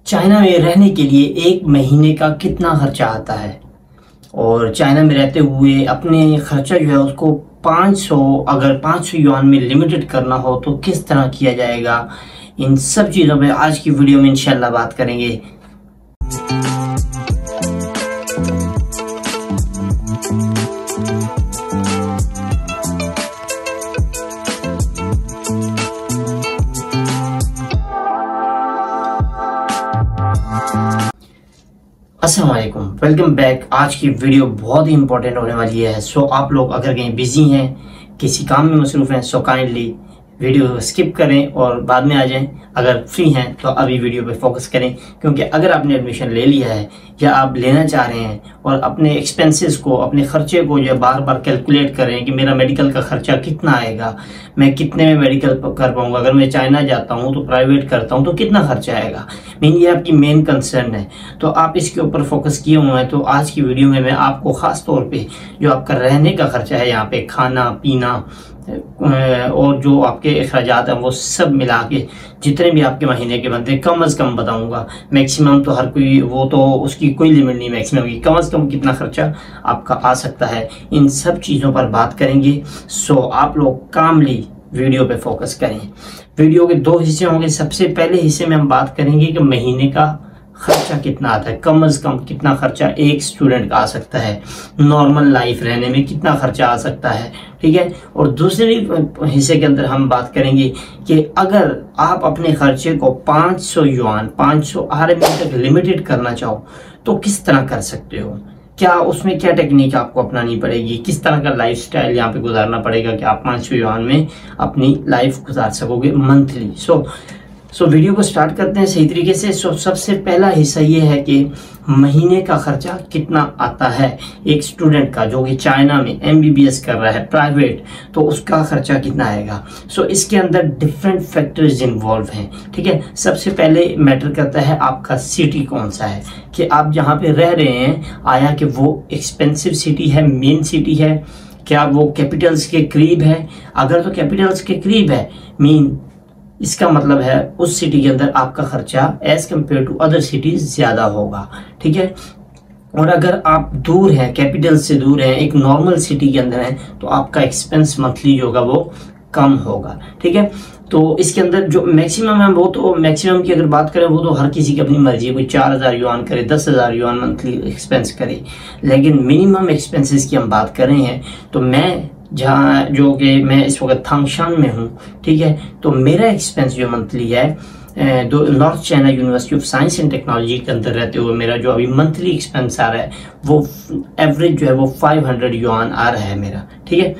China में रहने के लिए एक महीने का कितना खर्चा आता है और चाइना में रहते हुए अपने खर्चा जो है उसको 500 अगर 500 युआन में लिमिटेड करना हो तो किस तरह किया जाएगा। इन सब चीज़ों पे आज की वीडियो में इंशाल्लाह बात करेंगे। अस्सलाम वालेकुम, वेलकम बैक। आज की वीडियो बहुत ही इंपॉर्टेंट होने वाली है। सो आप लोग अगर कहीं बिजी हैं, किसी काम में मसरूफ़ हैं, सो काइंडली वीडियो स्किप करें और बाद में आ जाएं। अगर फ्री हैं तो अभी वीडियो पे फोकस करें, क्योंकि अगर आपने एडमिशन ले लिया है या आप लेना चाह रहे हैं और अपने एक्सपेंसेस को, अपने खर्चे को जो बार बार कैलकुलेट कर रहे हैं कि मेरा मेडिकल का खर्चा कितना आएगा, मैं कितने में मेडिकल कर पाऊंगा, अगर मैं चाइना जाता हूं तो प्राइवेट करता हूं तो कितना खर्चा आएगा, ये आपकी मेन कंसर्न है। तो आप इसके ऊपर फोकस किए हुए हैं। तो आज की वीडियो में मैं आपको खास तौर पे जो आपका रहने का खर्चा है, यहाँ पे खाना पीना और जो आपके अखराजात हैं वो सब मिला के जितने भी आपके महीने के बनते हैं कम से कम बताऊंगा। मैक्सिमम तो हर कोई, वो तो उसकी कोई लिमिट नहीं मैक्सिमम की, कम से कम कितना खर्चा आपका आ सकता है, इन सब चीज़ों पर बात करेंगे। सो आप लोग कामली वीडियो पे फोकस करें। वीडियो के दो हिस्से होंगे। सबसे पहले हिस्से में हम बात करेंगे कि महीने का खर्चा कितना आता है, कम से कम कितना खर्चा एक स्टूडेंट का आ सकता है, नॉर्मल लाइफ रहने में कितना खर्चा आ सकता है, ठीक है। और दूसरे हिस्से के अंदर हम बात करेंगे कि अगर आप अपने खर्चे को 500 युआन 500 RMB तक लिमिटेड करना चाहो तो किस तरह कर सकते हो, क्या उसमें क्या टेक्निक आपको अपनानी पड़ेगी, किस तरह का लाइफस्टाइल यहाँ पे गुजारना पड़ेगा कि आप 500 युआन में अपनी लाइफ गुजार सकोगे मंथली। सो वीडियो को स्टार्ट करते हैं सही तरीके से। सबसे पहला हिस्सा ये है कि महीने का खर्चा कितना आता है एक स्टूडेंट का जो कि चाइना में MBBS कर रहा है प्राइवेट, तो उसका खर्चा कितना आएगा। इसके अंदर डिफरेंट फैक्टर्स इन्वॉल्व हैं, ठीक है। सबसे पहले मैटर करता है आपका सिटी कौन सा है, कि आप जहाँ पे रह रहे हैं आया कि वो एक्सपेंसिव सिटी है, मेन सिटी है, क्या वो कैपिटल्स के करीब है। अगर तो कैपिटल्स के करीब है इसका मतलब है उस सिटी के अंदर आपका खर्चा as compare to other cities ज्यादा होगा, ठीक है। और अगर आप दूर हैं, कैपिटल से दूर हैं, एक नॉर्मल सिटी के अंदर हैं, तो आपका एक्सपेंस मंथली जो होगा वो कम होगा, ठीक है। तो इसके अंदर जो मैक्सिमम है वो तो मैक्सिमम की अगर बात करें वो तो हर किसी की अपनी मर्जी है, कोई 4000 युआन करे, 10,000 युआन मंथली एक्सपेंस करे, लेकिन मिनिमम एक्सपेंसेस की हम बात कर रहे हैं। तो मैं जहाँ जो कि मैं इस वक्त थांगशान में हूँ, ठीक है, तो मेरा एक्सपेंस जो मंथली है North China University of Science and Technology के अंदर रहते हुए मेरा जो अभी मंथली एक्सपेंस आ रहा है वो एवरेज जो है वो 500 युआन आ रहा है मेरा, ठीक है।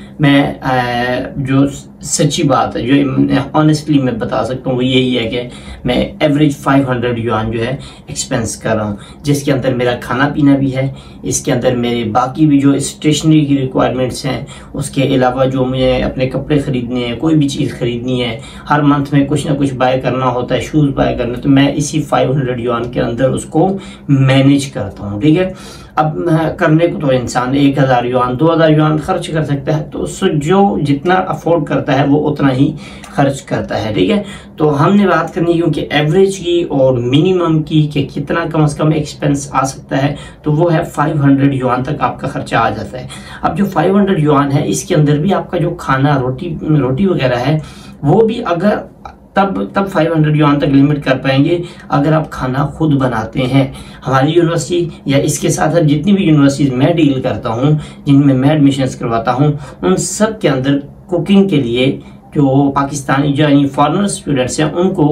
मैं जो सच्ची बात है, जो ऑनेस्टली मैं बता सकता हूँ वो यही है कि मैं एवरेज 500 युआन जो है एक्सपेंस कर रहा हूँ, जिसके अंदर मेरा खाना पीना भी है, इसके अंदर मेरे बाकी भी जो स्टेशनरी की रिक्वायरमेंट्स हैं, उसके अलावा जो मुझे अपने कपड़े ख़रीदने हैं, कोई भी चीज़ ख़रीदनी है, हर मंथ में कुछ ना कुछ बाय करना होता है, शूज़ बाय करना, तो मैं इसी 500 युआन के अंदर उसको मैनेज करता हूँ, ठीक है। अब करने को तो इंसान 1000 युआन 2000 युआन खर्च कर सकता है, तो उससे जो जितना अफोर्ड करता है वो उतना ही खर्च करता है, ठीक है। तो हमने बात करनी क्योंकि एवरेज की और मिनिमम की कि कितना कम से कम एक्सपेंस आ सकता है, तो वो है 500 युआन तक आपका खर्चा आ जाता है। अब जो 500 युआन है इसके अंदर भी आपका जो खाना रोटी वगैरह है वो भी अगर तब 500 युआन तक लिमिट कर पाएंगे अगर आप खाना खुद बनाते हैं। हमारी यूनिवर्सिटी या इसके साथ साथ जितनी भी यूनिवर्सिटीज़ मैं डील करता हूँ, जिनमें मैं एडमिशन्स करवाता हूँ, उन सब के अंदर कुकिंग के लिए जो पाकिस्तानी जो यानी फॉरेनर स्टूडेंट्स हैं उनको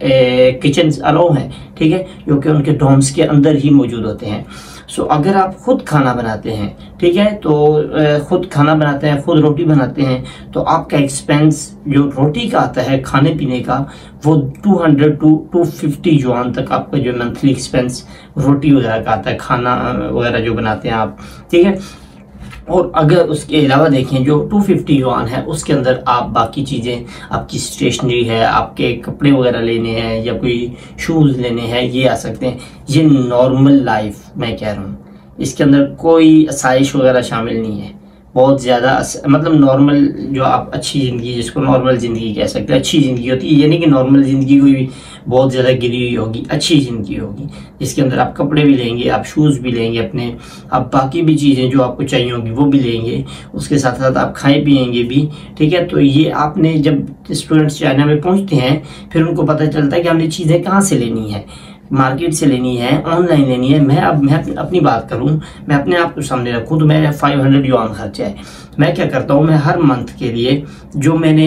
किचन अलाउ हैं, ठीक है, जो कि उनके डोम्स के अंदर ही मौजूद होते हैं। अगर आप खुद खाना बनाते हैं, ठीक है, तो खुद खाना बनाते हैं, खुद रोटी बनाते हैं, तो आपका एक्सपेंस जो रोटी का आता है खाने पीने का वो 200 to 250 युआन तक आपका जो मंथली एक्सपेंस रोटी वगैरह का आता है, खाना वगैरह जो बनाते हैं आप, ठीक है। और अगर उसके अलावा देखें जो 250 युआन है उसके अंदर आप बाकी चीज़ें, आपकी स्टेशनरी है, आपके कपड़े वगैरह लेने हैं या कोई शूज़ लेने हैं, ये आ सकते हैं। ये नॉर्मल लाइफ मैं कह रहा हूँ, इसके अंदर कोई आसाइश वगैरह शामिल नहीं है। बहुत ज़्यादा मतलब नॉर्मल, जो आप अच्छी ज़िंदगी, जिसको नॉर्मल ज़िंदगी कह सकते हैं, अच्छी ज़िंदगी होती है। यानी कि नॉर्मल ज़िंदगी कोई भी बहुत ज़्यादा गिरी हुई होगी, अच्छी ज़िंदगी होगी जिसके अंदर आप कपड़े भी लेंगे, आप शूज़ भी लेंगे अपने, आप बाकी भी चीज़ें जो आपको चाहिए होगी वो भी लेंगे, उसके साथ साथ आप खाएँ पिएंगे भी, ठीक है। तो ये आपने, जब स्टूडेंट्स चाइना में पहुँचते हैं फिर उनको पता चलता है कि हमने चीज़ें कहाँ से लेनी है, मार्केट से लेनी है, ऑनलाइन लेनी है। मैं अपनी बात करूं, मैं अपने आप को सामने रखूं तो मेरा 500 युआन खर्चा है। मैं क्या करता हूं, मैं हर मंथ के लिए जो मैंने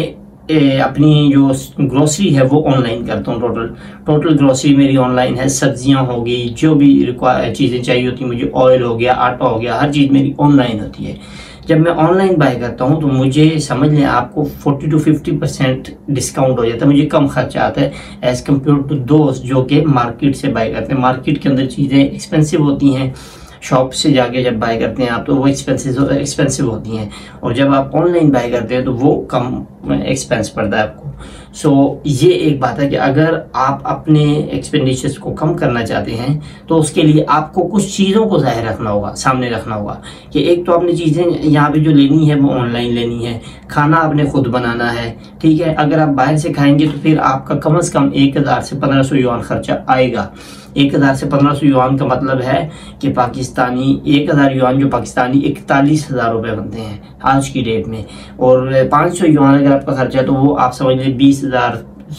अपनी जो ग्रोसरी है वो ऑनलाइन करता हूँ। टोटल ग्रोसरी मेरी ऑनलाइन है। सब्जियां होगी, जो भी चीज़ें चाहिए होती मुझे, ऑयल हो गया, आटा हो गया, हर चीज़ मेरी ऑनलाइन होती है। जब मैं ऑनलाइन बाय करता हूं तो मुझे समझ लें आपको 40 to 50% डिस्काउंट हो जाता है, मुझे कम खर्चा आता है एज कम्पेयर टू दोस्त जो कि मार्केट से बाय करते हैं। मार्केट के अंदर चीज़ें एक्सपेंसिव होती हैं, शॉप से जाके जब बाय करते हैं आप तो वो एक्सपेंसिव होती हैं, और जब आप ऑनलाइन बाय करते हैं तो वो कम एक्सपेंस पड़ता है आपको। सो ये एक बात है कि अगर आप अपने एक्सपेंडिचर्स को कम करना चाहते हैं तो उसके लिए आपको कुछ चीज़ों को ज़ाहिर रखना होगा, सामने रखना होगा कि एक तो आपने चीज़ें यहाँ पे जो लेनी है वो ऑनलाइन लेनी है, खाना आपने खुद बनाना है, ठीक है। अगर आप बाहर से खाएंगे तो फिर आपका कम से कम 1000 से 1500 युआन खर्चा आएगा। 1000 से 1500 युआन का मतलब है कि पाकिस्तानी 1000 युआन जो पाकिस्तानी 41,000 रुपये बनते हैं आज की डेट में, और 500 युआन अगर आपका खर्चा है तो वो आप समझ लें 20,000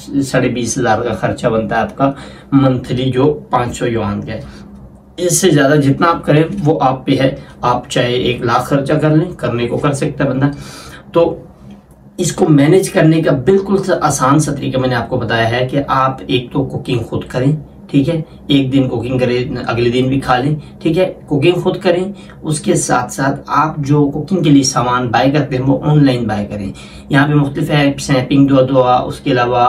20,500 का खर्चा बनता है आपका मंथली, जो 500 युआन का है। इससे ज़्यादा जितना आप करें वो आप पे है, आप चाहे 1 लाख खर्चा कर लें, करने को कर सकता है बंदा। तो इसको मैनेज करने का बिल्कुल आसान सा तरीका मैंने आपको बताया है कि आप एक तो कुकिंग खुद करें, ठीक है। एक दिन कुकिंग करें, अगले दिन भी खा लें, ठीक है। कुकिंग खुद करें, उसके साथ साथ आप जो कुकिंग के लिए सामान बाय करते हैं वो ऑनलाइन बाय करें। यहाँ पे मुख्तलिफ ऐप्स हैं, पिंगडोडो, उसके अलावा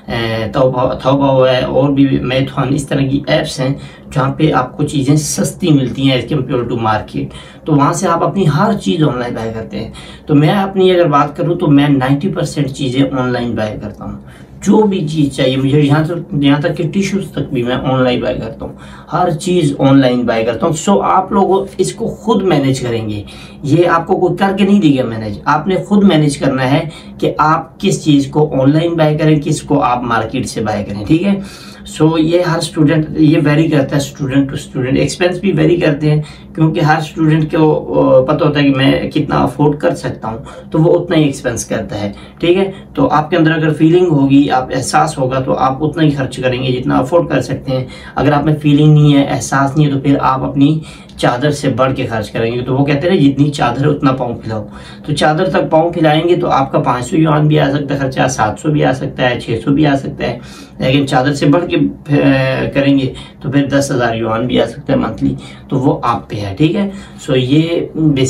ताओबाओ है, और भी मैथॉन, इस तरह की ऐप्स हैं जहाँ पे आपको चीज़ें सस्ती मिलती हैं एज कम्पेयर टू मार्केट। तो वहाँ से आप अपनी हर चीज़ ऑनलाइन बाय करते हैं। तो मैं अपनी अगर बात करूँ तो मैं 90% चीज़ें ऑनलाइन बाय करता हूँ। जो भी चीज़ चाहिए मुझे, यहाँ तक कि टिश्यूज़ तक भी मैं ऑनलाइन बाय करता हूँ, हर चीज़ ऑनलाइन बाय करता हूँ। सो आप लोग इसको खुद मैनेज करेंगे, ये आपको कोई करके नहीं देगा मैनेज, आपने खुद मैनेज करना है कि आप किस चीज़ को ऑनलाइन बाय करें, किसको आप मार्केट से बाय करें, ठीक है। सो ये हर स्टूडेंट, ये वेरी करता है, स्टूडेंट टू स्टूडेंट एक्सपेंस भी वेरी करते हैं, क्योंकि हर स्टूडेंट को पता होता है कि मैं कितना अफोर्ड कर सकता हूँ, तो वो उतना ही एक्सपेंस करता है, ठीक है। तो आपके अंदर अगर फीलिंग होगी, आप एहसास होगा, तो आप उतना ही खर्च करेंगे जितना अफोर्ड कर सकते हैं। अगर आप में फीलिंग नहीं है, एहसास नहीं है, तो फिर आप अपनी चादर से बढ़ के खर्च करेंगे। तो वो कहते हैं ना, जितनी चादर है उतना पाँव फैलाओ। तो चादर तक पाँव फैलाएंगे तो आपका 500 युआन भी आ सकता है खर्चा, 700 भी आ सकता है, 600 भी आ सकता है। लेकिन चादर से बढ़ के करेंगे तो फिर 10,000 युआन भी आ सकता है मंथली, तो वो आप पे है, ठीक है। सो ये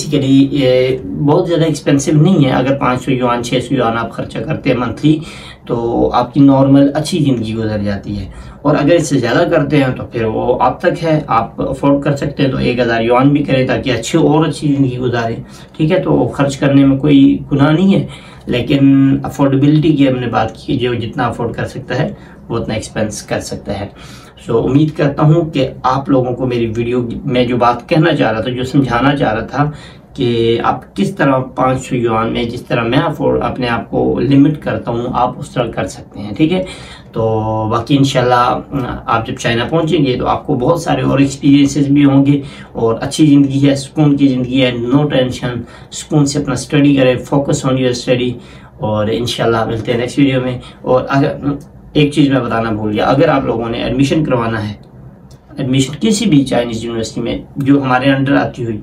बेसिकली बहुत ज़्यादा एक्सपेंसिव नहीं है। अगर 500 युआन 600 युआन आप खर्चा करते हैं मंथली तो आपकी नॉर्मल अच्छी ज़िंदगी गुजर जाती है। और अगर इससे ज़्यादा करते हैं तो फिर वो आप तक है, आप अफोर्ड कर सकते हैं तो 1000 युआन भी करें ताकि अच्छी ज़िंदगी गुजारें, ठीक है। तो खर्च करने में कोई गुनाह नहीं है, लेकिन अफोर्डेबिलिटी की हमने बात की, जो जितना अफोर्ड कर सकता है वो उतना एक्सपेंस कर सकता है। सो उम्मीद करता हूँ कि आप लोगों को मेरी वीडियो में जो बात कहना चाह रहा था, जो समझाना चाह रहा था कि आप किस तरह 500 युआन में, जिस तरह मैं अपने आप को लिमिट करता हूँ, आप उस तरह कर सकते हैं, ठीक है। तो बाकी इंशाल्लाह आप जब चाइना पहुँचेंगे तो आपको बहुत सारे और एक्सपीरियंसेस भी होंगे, और अच्छी ज़िंदगी है, सुकून की ज़िंदगी है, नो टेंशन, सुकून से अपना स्टडी करें, फोकस ऑन योर स्टडी। और इंशाल्लाह मिलते हैं नेक्स्ट वीडियो में। और अगर एक चीज़ मैं बताना भूल गया, अगर आप लोगों ने एडमिशन करवाना है, एडमिशन किसी भी चाइनीज़ यूनिवर्सिटी में जो हमारे अंडर आती हुई,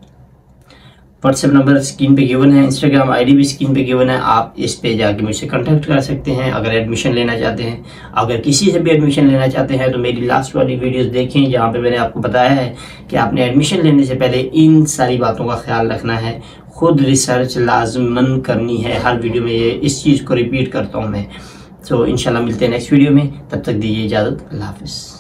व्हाट्सएप नंबर स्क्रीन पे गिवन है, इंस्टाग्राम आईडी भी स्क्रीन पे गिवन है, आप इस पे जाके मुझसे कांटेक्ट कर सकते हैं अगर एडमिशन लेना चाहते हैं। अगर किसी से भी एडमिशन लेना चाहते हैं तो मेरी लास्ट वाली वीडियोस देखें, जहाँ पे मैंने आपको बताया है कि आपने एडमिशन लेने से पहले इन सारी बातों का ख्याल रखना है, खुद रिसर्च लाजमन करनी है। हर वीडियो में ये इस चीज़ को रिपीट करता हूँ मैं। तो इंशाल्लाह मिलते हैं नेक्स्ट वीडियो में, तब तक दीजिए इजाज़त, अल्लाह हाफ़िज़।